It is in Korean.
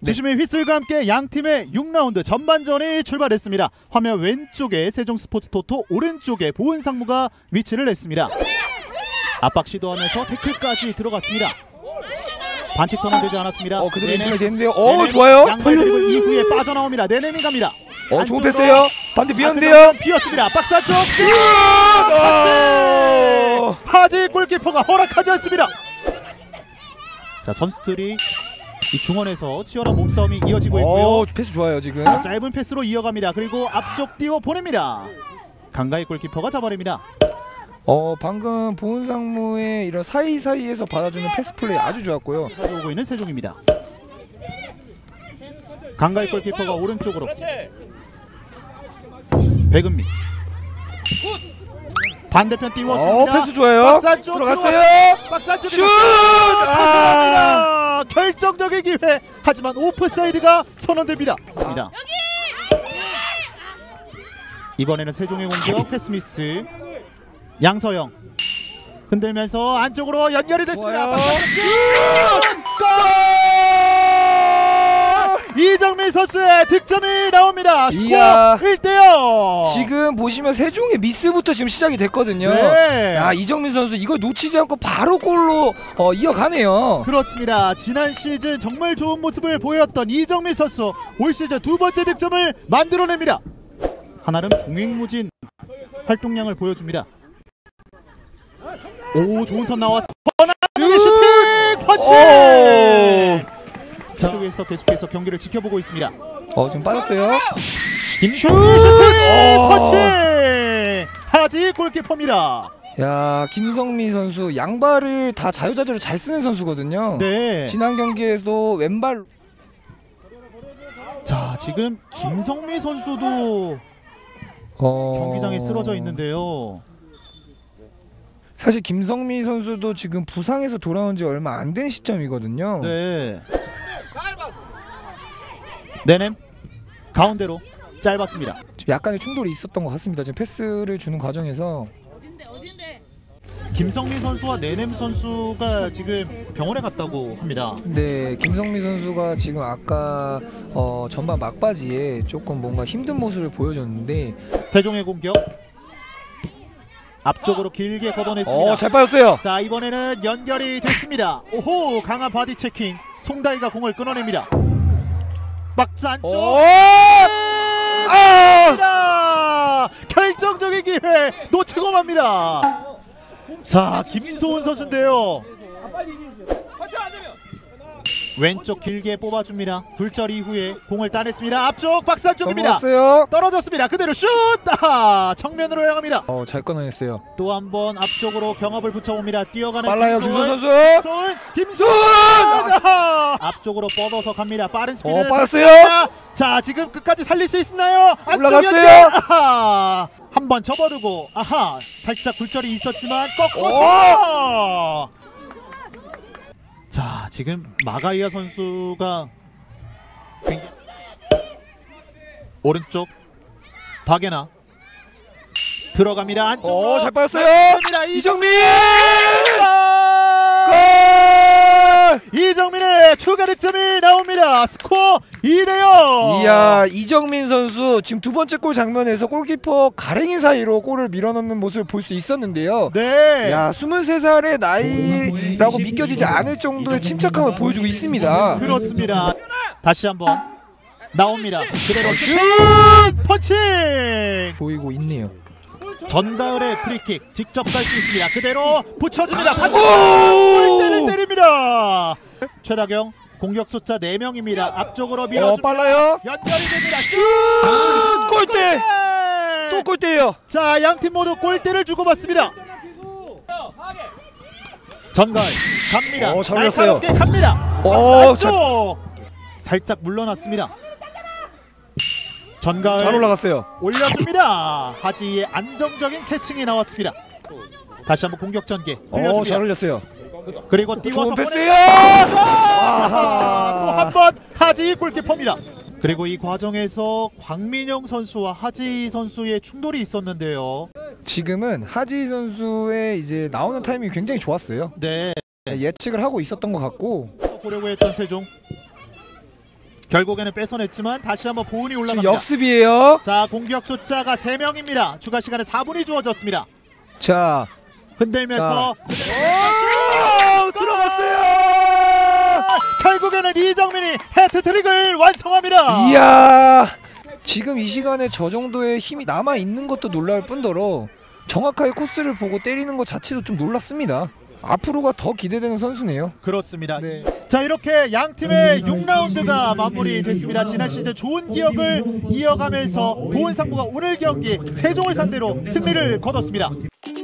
주심의 휘슬과 함께 양팀의 6라운드 전반전이 출발했습니다. 화면 왼쪽에 세종스포츠토토, 오른쪽에 보은상무가 위치를 했습니다. 압박 시도하면서 태클까지 들어갔습니다. 반칙 선언되지 않았습니다. 그대로 인플레이 됐는데요. 좋아요. 양발 드리블 이후에 빠져나옵니다. 네넴이 갑니다. 좋은 패스예요. 반대 비었는데요. 비었습니다. 박스 안쪽 슛! 하지 골키퍼가 허락하지 않습니다. 자, 선수들이 이 중원에서 치열한 몸싸움이 이어지고 있고요. 패스 좋아요 지금. 자, 짧은 패스로 이어갑니다. 그리고 앞쪽 띄워 보냅니다. 강가희 골키퍼가 잡아냅니다. 방금 보은상무의 이런 사이사이에서 받아주는 패스 플레이 아주 좋았고요. 가져오고 있는 세종입니다. 강가희 골키퍼가 오른쪽으로. 백은미. 반대편 띄워줍니다. 패스 좋아요. 박스 안쪽 들어갔어요. 박스 안쪽 슛! 결정적인 기회. 하지만 오프사이드가 선언됩니다. 이번에는 세종의 공격. 패스미스. 양서영 흔들면서 안쪽으로 연결이 됐습니다. 이정민 선수의 득점이 나옵니다. 스코어 1대0. 지금 보시면 세종의 미스부터 지금 시작이 됐거든요. 야, 이정민 선수 이걸 놓치지 않고 바로 골로 이어가네요. 그렇습니다. 지난 시즌 정말 좋은 모습을 보였던 이정민 선수, 올 시즌 두 번째 득점을 만들어냅니다. 한아름 종횡무진 활동량을 보여줍니다. 좋은 턴 나왔어. 하나의 슈팅 펀치. 자, 쪽에서 계속해서 경기를 지켜보고 있습니다. 지금 빠졌어요. 김성미 슈팅 펀치. 하지 골키퍼입니다. 야, 김성미 선수 양발을 다 자유자재로 잘 쓰는 선수거든요. 네. 지난 경기에서도 왼발. 자, 지금 김성미 선수도 경기장에 쓰러져 있는데요. 사실 김성미 선수도 지금 부상에서 돌아온 지 얼마 안 된 시점이거든요. 네. 네넴 가운데로 짧았습니다. 지금 약간의 충돌이 있었던 것 같습니다. 지금 패스를 주는 과정에서. 김성민 선수와 네넴 선수가 지금 병원에 갔다고 합니다. 네, 김성민 선수가 지금 아까 전반 막바지에 조금 뭔가 힘든 모습을 보여줬는데. 세종의 공격. 앞쪽으로 길게 걷어냈습니다. 잘 빠졌어요. 자, 이번에는 연결이 됐습니다. 오호, 강한 바디 체킹. 송다이가 공을 끊어냅니다. 박스 안쪽. 결정적인 기회 놓치고 맙니다. 자, 김소은 선수인데요. 왼쪽 길게 뽑아줍니다. 굴절 이후에 공을 따냈습니다. 앞쪽 박스 안쪽입니다. 넘어갔어요. 떨어졌습니다. 그대로 슛! 정면으로 향합니다. 잘 끊어냈어요. 또 한 번 앞쪽으로 경합을 붙여봅니다. 뛰어가는 빨라요 김소은 선수. 김소은! 앞쪽으로 뻗어서 갑니다. 빠른 스피드. 빠졌어요. 자, 지금 끝까지 살릴 수 있나요? 올라갔어요. 한 번 접어두고 살짝 굴절이 있었지만 꺾고. 자, 지금 마가이아 선수가 굉장히 오른쪽 박예나 들어갑니다. 안쪽으로 잘 빠졌어요. 이정민! 이정민의 추가 득점이 나옵니다. 스코어 2대0. 이야, 이정민 선수 지금 두 번째 골 장면에서 골키퍼 가랭이 사이로 골을 밀어넣는 모습을 볼 수 있었는데요. 네. 야, 23살의 나이라고 믿겨지지 않을 정도의 침착함을 보여주고 있습니다. 그렇습니다. 다시 한번 나옵니다. 그대로 슛! 펀칭! 보이고 있네요. 전가을의 프리킥 직접 갈 수 있습니다. 그대로 붙여줍니다. 골대를 때립니다. 최다경 공격 숫자 4명입니다. 앞쪽으로 밀어줍니다. 빨라요. 연결이 됩니다. 슛! 골대! 또 골대예요. 자, 양팀 모두 골대를 주고받습니다. 전가을 갑니다. 잘 올렸어요. 날카롭게 갑니다. 살짝 물러났습니다. 전가을 잘 올라갔어요. 올려줍니다. 하지의 안정적인 캐칭이 나왔습니다. 다시 한번 공격 전개 올려줍니다. 잘 올렸어요. 그리고 띄워서 패스예요. 또 한 번 하지 골키퍼입니다. 그리고 이 과정에서 광민영 선수와 하지 선수의 충돌이 있었는데요. 지금은 하지 선수의 이제 나오는 타이밍이 굉장히 좋았어요. 네. 예측을 하고 있었던 것 같고. 보려고 했던 세종. 결국에는 뺏어냈지만 다시 한번 보은이 지금 올라갑니다. 역습이에요. 자, 공격 숫자가 3명입니다. 추가 시간에 4분이 주어졌습니다. 자, 흔들면서 들어갔어요. 결국에는 이정민이 해트트릭을 완성합니다. 이야, 지금 이 시간에 저 정도의 힘이 남아 있는 것도 놀라울 뿐더러 정확하게 코스를 보고 때리는 것 자체도 좀 놀랐습니다. 앞으로가 더 기대되는 선수네요. 그렇습니다. 네. 자, 이렇게 양 팀의 6라운드가 마무리됐습니다. 지난 시즌 좋은 기억을 이어가면서 보은상무가 오늘 경기 세종을 상대로 승리를 거뒀습니다.